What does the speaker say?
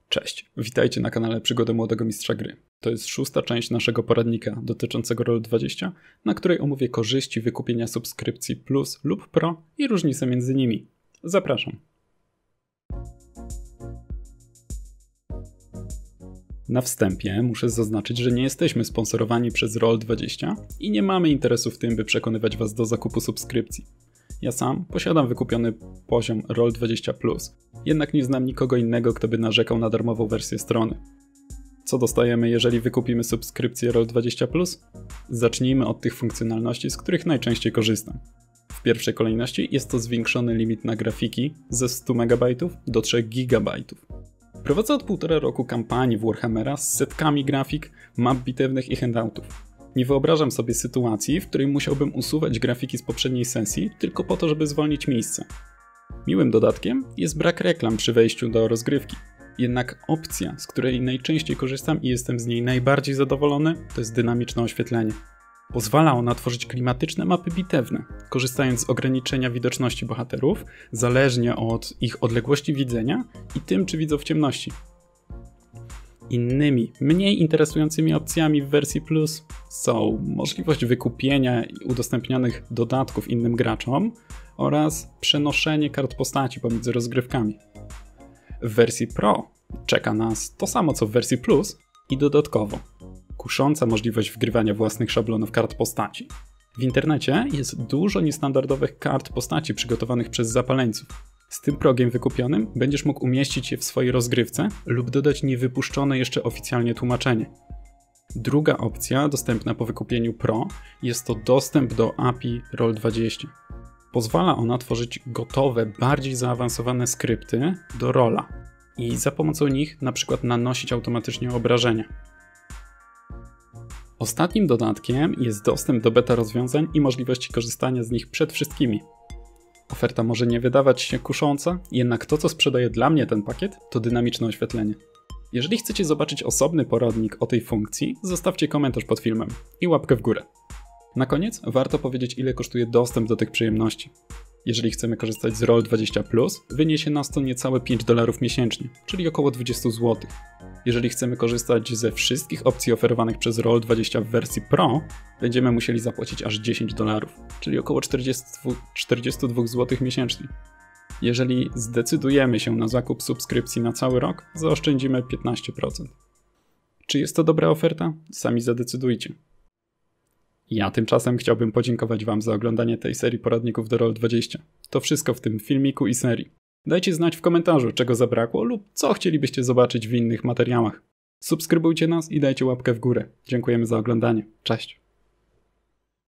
Cześć, witajcie na kanale Przygody Młodego Mistrza Gry. To jest 6. część naszego poradnika dotyczącego Roll20, na której omówię korzyści wykupienia subskrypcji Plus lub Pro i różnice między nimi. Zapraszam. Na wstępie muszę zaznaczyć, że nie jesteśmy sponsorowani przez Roll20 i nie mamy interesu w tym, by przekonywać Was do zakupu subskrypcji. Ja sam posiadam wykupiony poziom Roll20+, jednak nie znam nikogo innego, kto by narzekał na darmową wersję strony. Co dostajemy, jeżeli wykupimy subskrypcję Roll20+? Zacznijmy od tych funkcjonalności, z których najczęściej korzystam. W pierwszej kolejności jest to zwiększony limit na grafiki ze 100 MB do 3 GB. Prowadzę od 1,5 roku kampanię w Warhammera z setkami grafik, map bitewnych i handoutów. Nie wyobrażam sobie sytuacji, w której musiałbym usuwać grafiki z poprzedniej sesji tylko po to, żeby zwolnić miejsce. Miłym dodatkiem jest brak reklam przy wejściu do rozgrywki. Jednak opcja, z której najczęściej korzystam i jestem z niej najbardziej zadowolony, to jest dynamiczne oświetlenie. Pozwala ona tworzyć klimatyczne mapy bitewne, korzystając z ograniczenia widoczności bohaterów, zależnie od ich odległości widzenia i tym, czy widzą w ciemności. Innymi, mniej interesującymi opcjami w wersji Plus są możliwość wykupienia i udostępnianych dodatków innym graczom oraz przenoszenie kart postaci pomiędzy rozgrywkami. W wersji Pro czeka nas to samo co w wersji Plus i dodatkowo kusząca możliwość wgrywania własnych szablonów kart postaci. W internecie jest dużo niestandardowych kart postaci przygotowanych przez zapaleńców. Z tym progiem wykupionym będziesz mógł umieścić je w swojej rozgrywce lub dodać niewypuszczone jeszcze oficjalnie tłumaczenie. Druga opcja, dostępna po wykupieniu Pro, jest to dostęp do API Roll20. Pozwala ona tworzyć gotowe, bardziej zaawansowane skrypty do rola i za pomocą nich np. nanosić automatycznie obrażenia. Ostatnim dodatkiem jest dostęp do beta rozwiązań i możliwości korzystania z nich przed wszystkimi. Oferta może nie wydawać się kusząca, jednak to, co sprzedaje dla mnie ten pakiet, to dynamiczne oświetlenie. Jeżeli chcecie zobaczyć osobny poradnik o tej funkcji, zostawcie komentarz pod filmem i łapkę w górę. Na koniec warto powiedzieć, ile kosztuje dostęp do tych przyjemności. Jeżeli chcemy korzystać z Roll20+, wyniesie nas to niecałe $5 miesięcznie, czyli około 20 zł. Jeżeli chcemy korzystać ze wszystkich opcji oferowanych przez Roll20 w wersji Pro, będziemy musieli zapłacić aż $10, czyli około 42 zł miesięcznie. Jeżeli zdecydujemy się na zakup subskrypcji na cały rok, zaoszczędzimy 15%. Czy jest to dobra oferta? Sami zadecydujcie. Ja tymczasem chciałbym podziękować Wam za oglądanie tej serii poradników do Roll20. To wszystko w tym filmiku i serii. Dajcie znać w komentarzu, czego zabrakło lub co chcielibyście zobaczyć w innych materiałach. Subskrybujcie nas i dajcie łapkę w górę. Dziękujemy za oglądanie. Cześć!